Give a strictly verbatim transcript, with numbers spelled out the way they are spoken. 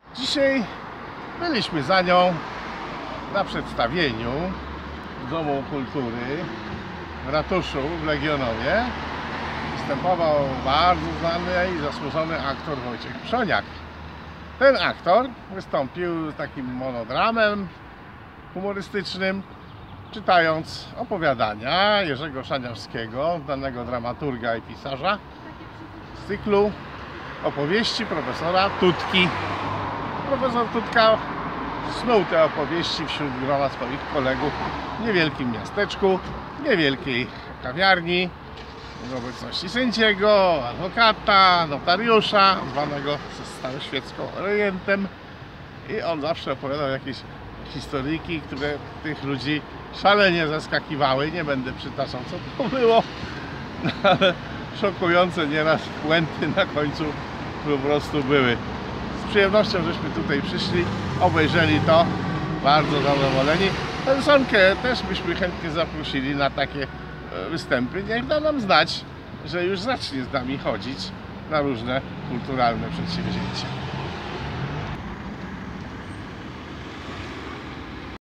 Dzisiaj byliśmy za nią na przedstawieniu w Domu Kultury w ratuszu w Legionowie. Występował bardzo znany i zasłużony aktor Wojciech Przoniak. Ten aktor wystąpił z takim monodramem humorystycznym, czytając opowiadania Jerzego Szaniawskiego, znanego dramaturga i pisarza, z cyklu opowieści profesora Tutki. Profesor Tutka snuł te opowieści wśród grona swoich kolegów w niewielkim miasteczku, niewielkiej kawiarni, w obecności sędziego, adwokata, notariusza, zwanego staroświecką rejentem, i on zawsze opowiadał jakieś historyjki, które tych ludzi szalenie zaskakiwały. Nie będę przytaczał, co to było, ale szokujące nieraz puenty na końcu po prostu były. Z przyjemnością żeśmy tutaj przyszli, obejrzeli to, bardzo zadowoleni. Personkę też byśmy chętnie zaprosili na takie występy. Niech da nam znać, że już zacznie z nami chodzić na różne kulturalne przedsięwzięcia.